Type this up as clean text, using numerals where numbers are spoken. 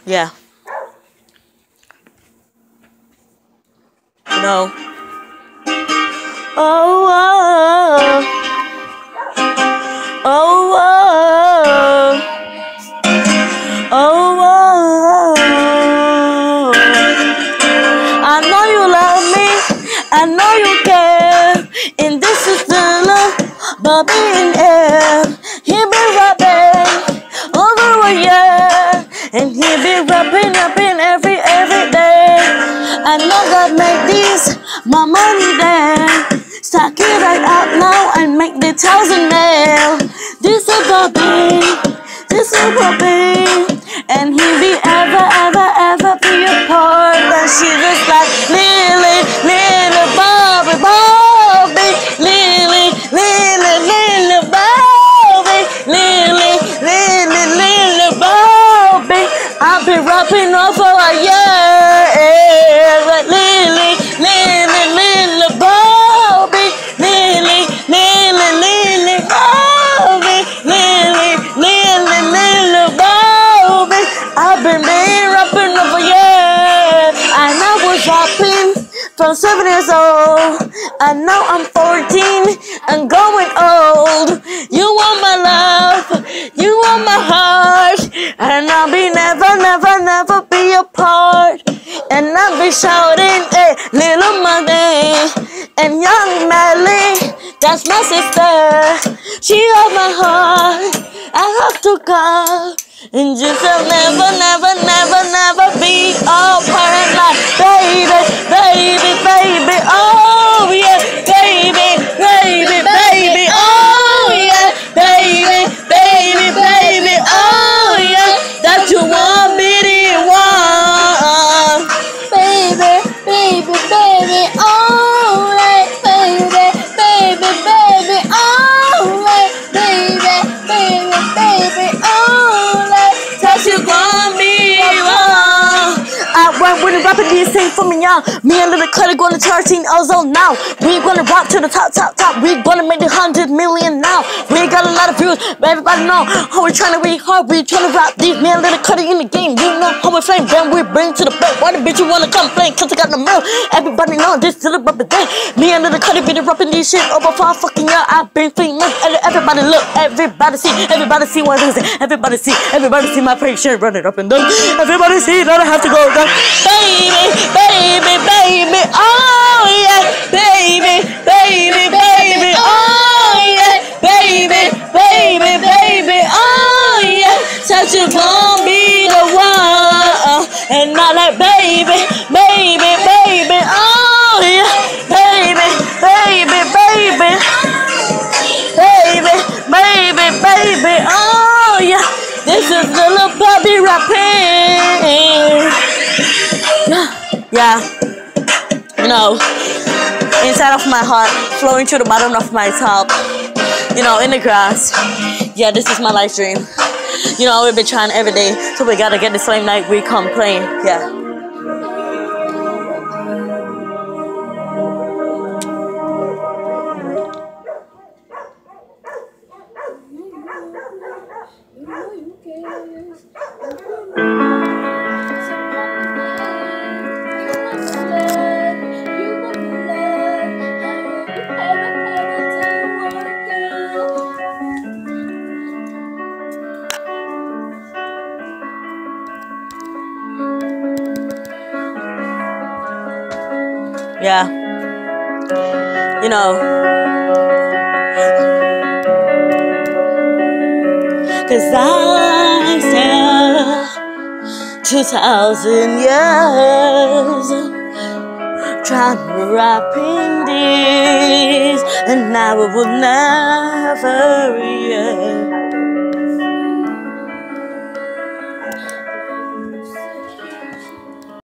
Yeah. You know. Oh, oh, oh, oh, oh, oh. I know you love me, I know you care, and this is the love, Bobby in air. He been rapping over a year, and he been rapping every day. I know God made this, my money there. Stack it right out now and make the 1,000 mail. This is Bobby, this is Bobby, and he be ever be a part. And she just like Lily, Bobby, Bobby, Lily, Bobby, Lily, Bobby. I've been rapping all for a year, but Lily, Bobby, Lily, Bobby, Lily, Bobby. I've been rapping over years, and I was rapping from 7 years old, and now I'm 14 and going old. You want my love, you want my heart, and I'll be never be apart. And I'll be shouting, hey, little money, and young Melly, that's my sister. She has my heart, I have to go. And just never be apart. Like baby, oh yeah, baby, oh yeah, baby, oh yeah, that you want me to want. Baby, oh yeah, baby, oh yeah, baby, oh yeah, that you want me to want. I went with the rapping these things for me, y'all. Me and Little Cuddy gonna charge ozone now. We gonna rock to the top. We gonna make the 100 million now. We got a lot of views, but everybody know how we tryna be hard. We tryna rap these. Me and Little Cuddy in the game. You know how we flame, then we bring to the bed. Why the bitch you wanna complain? Cause I got the milk. Everybody know this is the rubber day. Me and Little Cuddy be the rapping these shit over for a fucking year. I've been famous. Everybody look, everybody see what it is. Everybody see my pretty shit running up and down. Everybody see that I have to go down. Baby, oh yeah, baby, oh yeah, baby, oh yeah, such a gon' be the one, and not like baby, oh yeah, baby, oh yeah, this is Little Bobby rapping. Yeah, you know, inside of my heart, flowing to the bottom of my top, you know, in the grass. Yeah, this is my life dream. You know, we've been trying every day, so we gotta get the same night we come playing. Yeah. Yeah, you know, 'cause I still 2,000 years trying to rap in this, and now it will never end.